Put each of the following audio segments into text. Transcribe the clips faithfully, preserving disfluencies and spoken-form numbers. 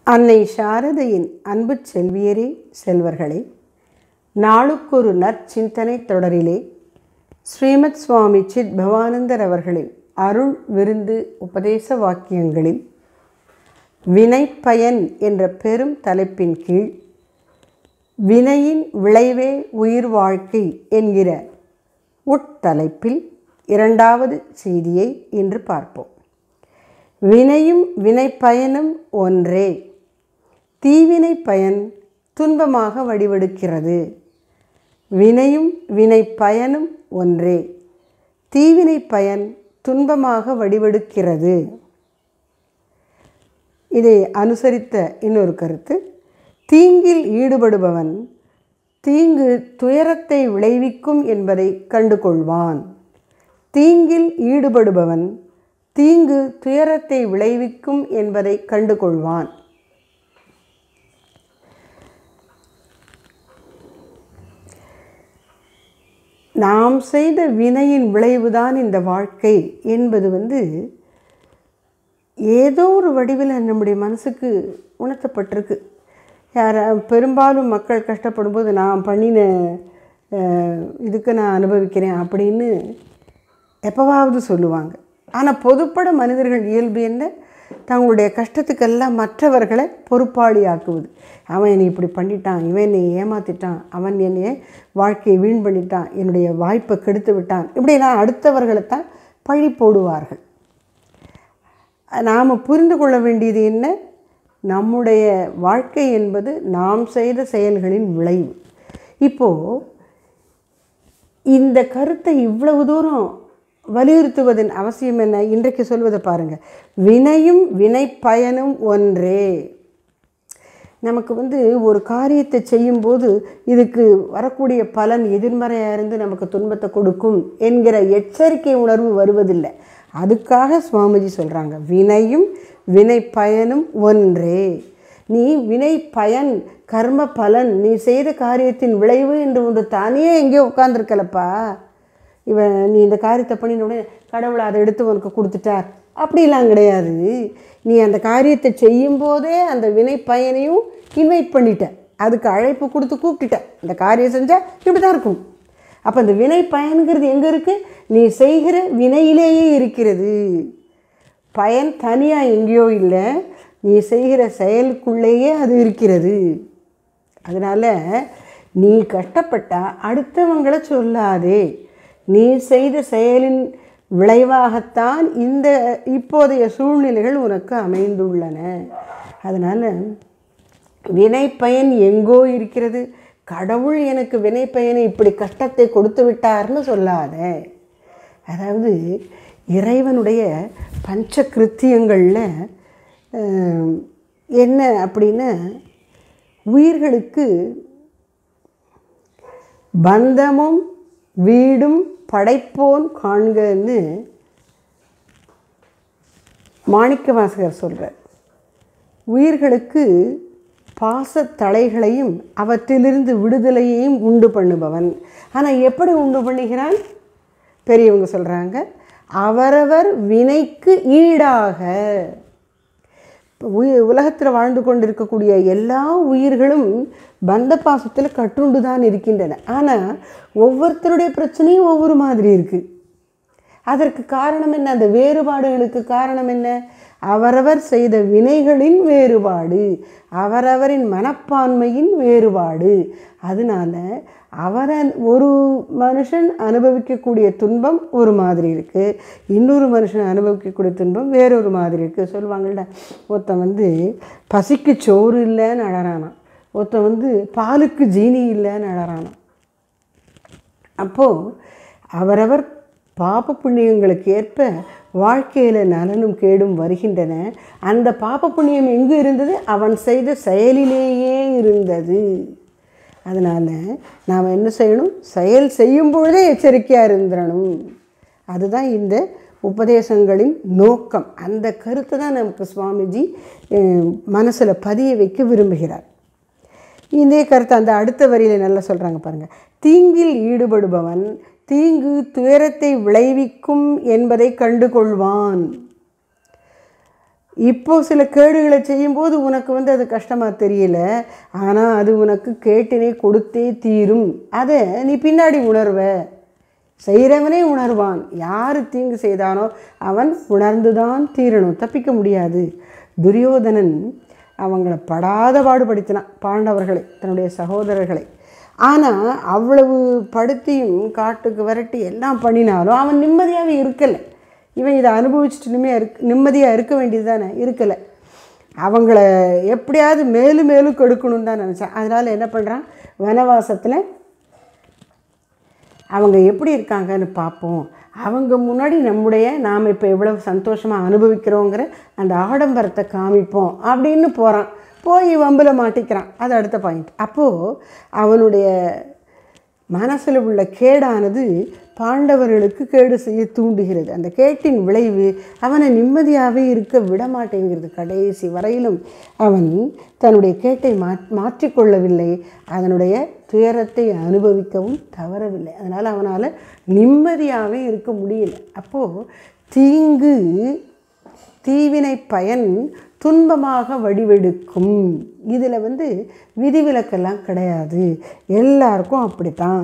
அன்னை சாரதையின் அன்பு செல்வியரே, செல்வர்களே, நாளுக்கொரு நற்சிந்தனை தொடரிலே ஸ்ரீமத் சுவாமி சித்பவானந்தர் அவர்களின் அருள் விருந்து உபதேச வாக்கியங்களில் வினைப்பயன் என்ற பெரும் தலைப்பின் கீழ் வினையின் விளைவே உயிர் வாழ்க்கை என்கிற உட்தலைப்பில் இரண்டாவது செய்தியை இன்று பார்ப்போம். வினையும் வினைப்பயனும் ஒன்றே. தீவினை பயன் துன்பமாக வடிவெடுக்கிறது. வினையும் வினை பயனும் ஒன்றே. தீவினை பயன் துன்பமாக வடிவெடுக்கிறது. இதை அனுசரித்த இன்னொரு கருத்து, தீங்கில் ஈடுபடுபவன் தீங்கு துயரத்தை விளைவிக்கும் என்பதை கண்டு கொள்வான். தீங்கில் ஈடுபடுபவன் தீங்கு துயரத்தை விளைவிக்கும் என்பதை கண்டு கொள்வான். நாம் செய்த வினையின் விளைவுதான் இந்த வாழ்க்கை என்பது வந்து ஏதோ ஒரு வடிவில் நம்முடைய மனசுக்கு உணர்த்தப்பட்டிருக்கு. யார் பெரும்பாலும் மக்கள் கஷ்டப்படும் போது நான் பண்ணின இதுக்கு நான் அனுபவிக்கிறேன் அப்படின்னு எப்போவாவது சொல்லுவாங்க. ஆனால் பொதுப்பட மனிதர்கள் இயல்பு என்ன? தங்களுடைய கஷ்டத்துக்கெல்லாம் மற்றவர்களை பொறுப்பாளி ஆக்குவது. அவன் என்னை இப்படி பண்ணிட்டான், இவன் என்னை ஏமாற்றிட்டான், அவன் என்னை வாழ்க்கையை வீண் பண்ணிட்டான், என்னுடைய வாய்ப்பை கெடுத்து விட்டான், இப்படிலாம் அடுத்தவர்களைத்தான் பழி போடுவார்கள். நாம் புரிந்து கொள்ள வேண்டியது என்ன? நம்முடைய வாழ்க்கை என்பது நாம் செய்த செயல்களின் விளைவு. இப்போது இந்த கருத்தை இவ்வளவு தூரம் வலியுறுத்துவதன் அவசியம் என்ன? இன்றைக்கு சொல்வதை பாருங்கள். வினையும் வினை பயனும் ஒன்றே. நமக்கு வந்து ஒரு காரியத்தை செய்யும்போது இதுக்கு வரக்கூடிய பலன் எதிர்மறையாக இருந்து நமக்கு துன்பத்தை கொடுக்கும் என்கிற எச்சரிக்கை உணர்வு வருவதில்லை. அதுக்காக சுவாமிஜி சொல்கிறாங்க, வினையும் வினை பயனும் ஒன்றே. நீ வினை பயன் கர்ம பலன் நீ செய்த காரியத்தின் விளைவு என்று ஒன்று தானே எங்கேயோ உட்கார்ந்துருக்கலப்பா. இவன் நீ இந்த காரியத்தை பண்ணினோடனே கடவுளை அதை எடுத்து உனக்கு கொடுத்துட்டார் அப்படிலாம் கிடையாது. நீ அந்த காரியத்தை செய்யும்போதே அந்த வினை பயனையும் இன்வைட் பண்ணிட்ட, அதுக்கு அழைப்பு கொடுத்து கூப்பிட்டுட்ட. இந்த காரியம் செஞ்சால் இப்படி தான் இருக்கும். அப்போ இந்த வினை பயனுங்கிறது எங்கே இருக்குது? நீ செய்கிற வினையிலேயே இருக்கிறது. பயன் தனியாக எங்கேயோ இல்லை, நீ செய்கிற செயலுக்குள்ளேயே அது இருக்கிறது. அதனால் நீ கஷ்டப்பட்டால் அடுத்தவங்களை சொல்லாதே. நீ செய்த செயலின் விளைவாகத்தான் இந்த இப்போதைய சூழ்நிலைகள் உனக்கு அமைந்துள்ளன. அதனால் வினை பயன் எங்கோ இருக்கிறது, கடவுள் எனக்கு வினை பயனை இப்படி கஷ்டத்தை கொடுத்து விட்டார்னு சொல்லாத. அதாவது இறைவனுடைய பஞ்ச கிருத்தியங்களில் என்ன அப்படின்னா, உயிர்களுக்கு பந்தமும் வீடும் படைப்போன் காண்கன்னு மாணிக்க வாசகர் சொல்கிறார். உயிர்களுக்கு பாசத்தலைகளையும் அவற்றிலிருந்து விடுதலையையும் உண்டு பண்ணுபவன். ஆனால் எப்படி உண்டு பண்ணுகிறான்? பெரியவங்க சொல்கிறாங்க, அவரவர் வினைக்கு ஈடாக. உயிர் உலகத்தில் வாழ்ந்து கொண்டிருக்கக்கூடிய எல்லா உயிர்களும் பந்த பாசத்தில் கட்டுண்டு தான் இருக்கின்றன. ஆனால் ஒவ்வொருத்தருடைய பிரச்சனையும் ஒவ்வொரு மாதிரி இருக்குது. அதற்கு காரணம் என்ன? அந்த வேறுபாடுகளுக்கு காரணம் என்ன? அவரவர் செய்த வினைகளின் வேறுபாடு, அவரவரின் மனப்பான்மையின் வேறுபாடு. அதனால் அவரை ஒரு மனுஷன் அனுபவிக்கக்கூடிய துன்பம் ஒரு மாதிரி இருக்குது, இன்னொரு மனுஷன் அனுபவிக்கக்கூடிய துன்பம் வேறொரு மாதிரி இருக்குது. சொல்லுவாங்கள்ட, ஒருத்தன் வந்து பசிக்கு சோறு இல்லைன்னு அழறானான், ஒருத்தன் வந்து பாலுக்கு ஜீனி இல்லைன்னு அழறானான். அப்போது அவரவர் பாப புண்ணியங்களுக்கு ஏற்ப வாழ்க்கையில் நலனும் கேடும் வருகின்றன. அந்த பாப புண்ணியம் எங்கு இருந்தது? அவன் செய்த செயலிலேயே இருந்தது. அதனால் நாம் என்ன செய்யணும்? செயல் செய்யும் பொழுதே எச்சரிக்கையாக இருந்துடணும். அதுதான் இந்த உபதேசங்களின் நோக்கம். அந்த கருத்தை தான் நமக்கு சுவாமிஜி மனசில் பதிய வைக்க விரும்புகிறார். இதே கருத்தை அந்த அடுத்த வரியில் நல்லா சொல்கிறாங்க பாருங்கள். தீங்கில் ஈடுபடுபவன் தீங்கு துயரத்தை விளைவிக்கும் என்பதை கண்டு கொள்வான். இப்போது சில கேடுகளை செய்யும்போது உனக்கு வந்து அது கஷ்டமாக தெரியல, ஆனால் அது உனக்கு கேட்டினை கொடுத்தே தீரும். அதை நீ பின்னாடி உணர்வ. செய்கிறவனே உணர்வான். யார் தீங்கு செய்தானோ அவன் உணர்ந்து தான் தீரணும், தப்பிக்க முடியாது. துரியோதனன் அவங்கள படாத பாடுபடுத்தினான், பாண்டவர்களை, தன்னுடைய சகோதரர்களை. ஆனால் அவ்வளவு படுத்தியும் காட்டுக்கு விரட்டி எல்லாம் பண்ணினாலும் அவன் நிம்மதியாகவே இருக்கலை. இவன் இதை அனுபவிச்சுட்டு நிம்மதியாக இருக் நிம்மதியாக இருக்க வேண்டியது தானே, இருக்கலை. அவங்கள எப்படியாவது மேலும் மேலும் கெடுக்கணும்னு தான் நினச்சான். அதனால் என்ன பண்ணுறான், வனவாசத்தில் அவங்க எப்படி இருக்காங்கன்னு பார்ப்போம், அவங்க முன்னாடி நம்முடைய நாம் இப்போ எவ்வளவு சந்தோஷமாக அனுபவிக்கிறோங்கிற அந்த ஆடம்பரத்தை காமிப்போம் அப்படின்னு போகிறான். போய் வம்பில் மாட்டிக்கிறான். அது அடுத்த பாயிண்ட். அப்போது அவனுடைய மனசில் உள்ள கேடானது பாண்டவர்களுக்கு கேடு செய்ய தூண்டுகிறது. அந்த கேட்டின் விளைவு அவனை நிம்மதியாகவே இருக்க விட மாட்டேங்கிறது. கடைசி வரையிலும் அவன் தன்னுடைய கேட்டை மா மாற்றிக்கொள்ளவில்லை, அதனுடைய துயரத்தை அனுபவிக்கவும் தவறவில்லை. அதனால் அவனால் நிம்மதியாகவே இருக்க முடியல. அப்போது தீங்கு தீவினை பயன் துன்பமாக வடிவெடுக்கும். இதில் வந்து விதிவிலக்கெல்லாம் கிடையாது, எல்லாருக்கும் அப்படித்தான்.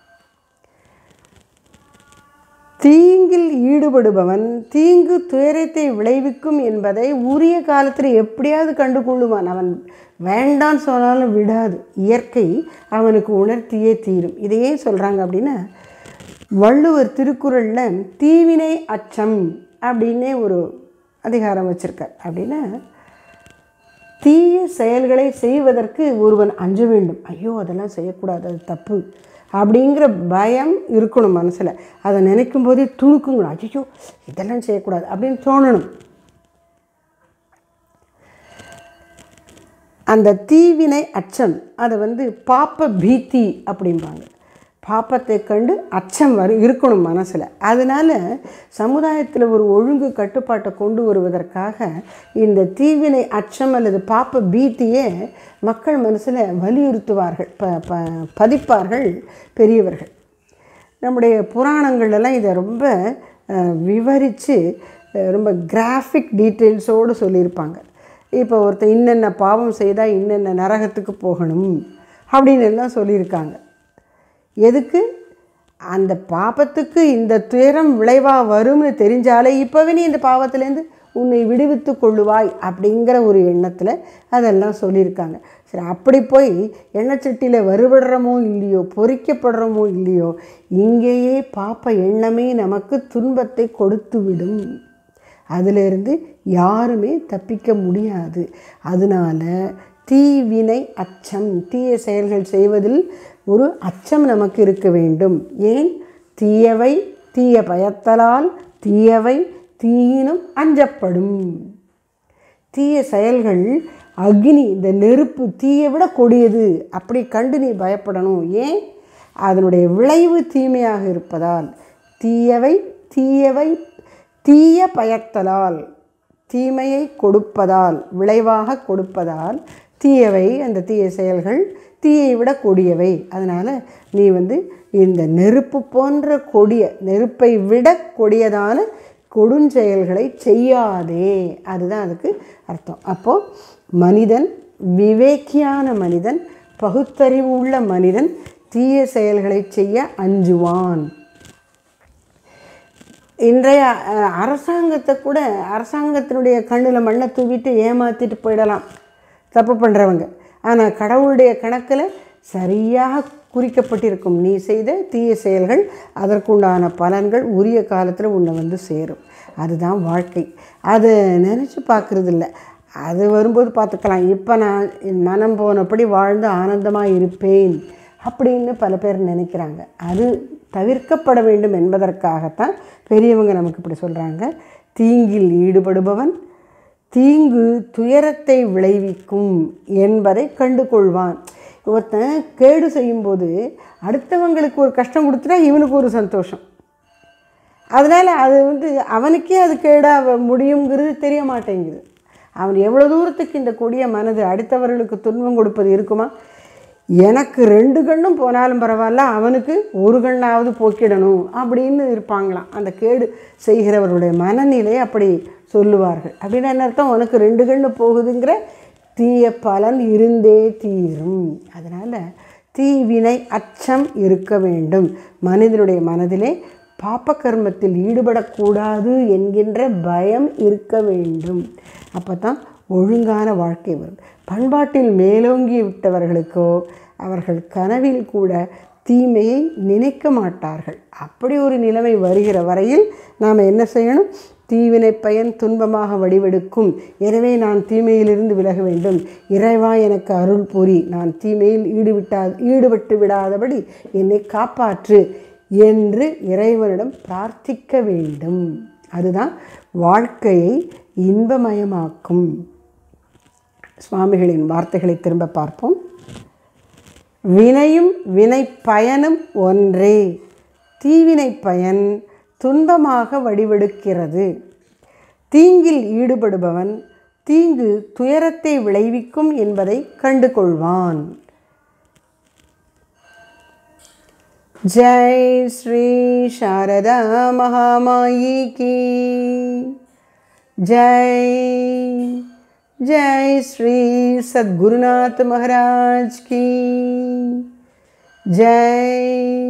தீங்கில் ஈடுபடுபவன் தீங்கு துயரத்தை விளைவிக்கும் என்பதை உரிய காலத்தில் எப்படியாவது கண்டு கொள்ளுவான். அவன் வேண்டான்னு சொன்னாலும் விடாது. இயற்கை அவனுக்கு உணர்த்தியே தீரும். இதையே சொல்கிறாங்க அப்படின்னா, வள்ளுவர் திருக்குறளில் தீவினை அச்சம் அப்படின்னே ஒரு அதிகாரம் வச்சுருக்கார். அப்படின்னா தீய செயல்களை செய்வதற்கு ஒருவன் அஞ்ச வேண்டும். ஐயோ அதெல்லாம் செய்யக்கூடாது, அது தப்பு அப்படிங்கிற பயம் இருக்கணும் மனசில். அதை நினைக்கும் போதே துணுக்குங்கணும், ஐயோ இதெல்லாம் செய்யக்கூடாது அப்படின்னு தோணணும். அந்த தீவினை அச்சம் அதை வந்து பாப்ப பீத்தி அப்படிம்பாங்க. பாப்பத்தை கண்டு அச்சம் வரு இருக்கணும் மனசில். அதனால் சமுதாயத்தில் ஒரு ஒழுங்கு கட்டுப்பாட்டை கொண்டு வருவதற்காக இந்த தீவினை அச்சம் அல்லது பாப்ப பீத்தியை மக்கள் மனசில் வலியுறுத்துவார்கள், ப ப பதிப்பார்கள் பெரியவர்கள். நம்முடைய புராணங்கள்லாம் இதை ரொம்ப விவரித்து ரொம்ப கிராஃபிக் டீட்டெயில்ஸோடு சொல்லியிருப்பாங்க. இப்போ ஒருத்தர் இன்னென்ன பாவம் செய்தால் இன்னென்ன நரகத்துக்கு போகணும் அப்படின்னு எல்லாம் சொல்லியிருக்காங்க. எதுக்கு? அந்த பாபத்துக்கு இந்த துயரம் விளைவாக வரும்னு தெரிஞ்சாலே இப்போவே நீ இந்த பாவத்திலேருந்து உன்னை விடுவித்து கொள்ளுவாய் அப்படிங்கிற ஒரு எண்ணத்தில் அதெல்லாம் சொல்லியிருக்காங்க. சரி, அப்படி போய் எண்ணச்சட்டியில் வறுபடுறமோ இல்லையோ, பொறிக்கப்படுறமோ இல்லையோ, இங்கேயே பாப்ப எண்ணமே நமக்கு துன்பத்தை கொடுத்து விடும். அதிலிருந்து யாருமே தப்பிக்க முடியாது. அதனால் தீவினை அச்சம், தீய செயல்கள் செய்வதில் ஒரு அச்சம் நமக்கு இருக்க வேண்டும். ஏன்? தீயவை தீய பயத்தலால் தீயவை தீயினும் அஞ்சப்படும். தீய செயல்கள் அக்னி, இந்த நெருப்பு தீயை விட கொடியது, அப்படி கண்டு நீ பயப்படணும். ஏன்? அதனுடைய விளைவு தீமையாக இருப்பதால். தீயவை தீயவை தீய பயத்தலால், தீமையை கொடுப்பதால், விளைவாக கொடுப்பதால் தீயவை, அந்த தீய செயல்கள் தீயை விட கொடியவை. அதனால் நீ வந்து இந்த நெருப்பு போன்ற கொடிய, நெருப்பை விட கொடியதான கொடுஞ்செயல்களை செய்யாதே. அதுதான் அதுக்கு அர்த்தம். அப்போது மனிதன், விவேக்கியான மனிதன், பகுத்தறிவு உள்ள மனிதன் தீய செயல்களை செய்ய அஞ்சுவான். இன்றைய அரசாங்கத்தை கூட அரசாங்கத்தினுடைய கண்ணில் மண்ணை தூவிட்டு ஏமாற்றிட்டு போயிடலாம் தப்பு பண்ணுறவங்க. ஆனால் கடவுளுடைய கணக்கில் சரியாக குறிக்கப்பட்டிருக்கும். நீ செய்த தீய செயல்கள், அதற்குண்டான பலன்கள் உரிய காலத்தில் உன்னை வந்து சேரும். அதுதான் வாழ்க்கை. அதை நினச்சி பார்க்குறதில்ல. அது வரும்போது பார்த்துக்கலாம். இப்போ நான் என் மனம் போனபடி வாழ்ந்து ஆனந்தமாக இருப்பேன் அப்படின்னு பல பேர் நினைக்கிறாங்க. அது தவிர்க்கப்பட வேண்டும் என்பதற்காகத்தான் பெரியவங்க நமக்கு இப்படி சொல்கிறாங்க. தீங்கில் ஈடுபடுபவன் தீங்கு துயரத்தை விளைவிக்கும் என்பதை கண்டு கொள்வான். ஒருத்தன் கேடு செய்யும்போது அடுத்தவங்களுக்கு ஒரு கஷ்டம் கொடுத்துட்டா இவனுக்கு ஒரு சந்தோஷம். அதனால் அது வந்து அவனுக்கே அது கேடாக முடியுங்கிறது தெரிய மாட்டேங்குது. அவன் எவ்வளோ தூரத்துக்கு இந்த கொடிய மனது அடுத்தவர்களுக்கு துன்பம் கொடுப்பது இருக்குமா? எனக்கு ரெண்டு கண்ணும் போனாலும் பரவாயில்ல, அவனுக்கு ஒரு கண்ணாவது போக்கிடணும் அப்படின்னு இருப்பாங்களாம். அந்த கேடு செய்கிறவருடைய மனநிலை அப்படி சொல்லுவார்கள். அப்படின்னு என்ன அர்த்தம்? உனக்கு ரெண்டு கண்ணு போகுதுங்கிற தீய பலன் இருந்தே தீரும். அதனால் தீவினை அச்சம் இருக்க வேண்டும். மனிதனுடைய மனதிலே பாப்ப கர்மத்தில் ஈடுபடக்கூடாது என்கின்ற பயம் இருக்க வேண்டும். அப்போ தான் ஒழுங்கான வாழ்க்கை வரும். பண்பாட்டில் மேலோங்கி விட்டவர்களுக்கோ அவர்கள் கனவில் கூட தீமையை நினைக்க மாட்டார்கள். அப்படி ஒரு நிலைமை வருகிற வரையில் நாம் என்ன செய்யணும்? தீவினை பயன் துன்பமாக வடிவெடுக்கும், எனவே நான் தீமையிலிருந்து விலக வேண்டும், இறைவா எனக்கு அருள் புரி, நான் தீமையில் ஈடுவிட்டா ஈடுபட்டு விடாதபடி என்னை காப்பாற்று என்று இறைவனிடம் பிரார்த்திக்க வேண்டும். அதுதான் வாழ்க்கையை இன்பமயமாக்கும். சுவாமிகளின் வார்த்தைகளை திரும்ப பார்ப்போம். வினையும் வினை பயனும் ஒன்றே, தீவினை பயன் துன்பமாக வடிவெடுக்கிறது. தீங்கில் ஈடுபடுபவன் தீங்கு துயரத்தை விளைவிக்கும் என்பதை கண்டு கொள்வான். ஜெய் ஸ்ரீ சாரதா மகாமாயி கி ஜெய். जय श्री सद्गुरुनाथ महाराज की जय.